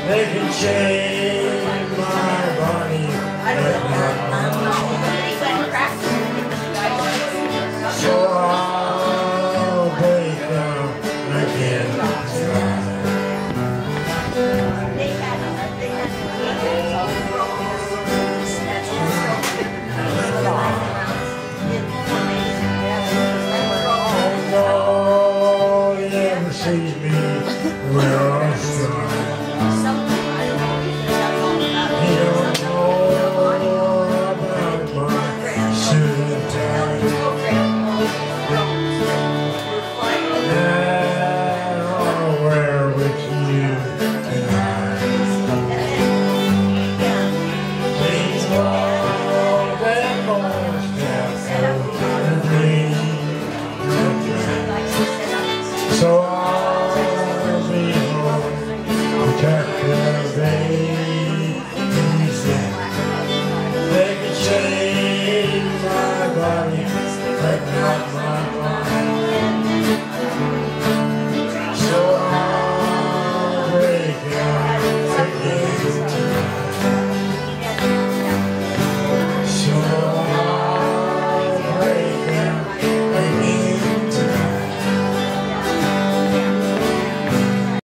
They can change my body, but not my mind. So I'll break down again. Oh, he never sees me where I'm strong. He don't know about my suit and tie. And I'll wear with you tonight. Please walk that horse down the green. So I'll be home to captivate.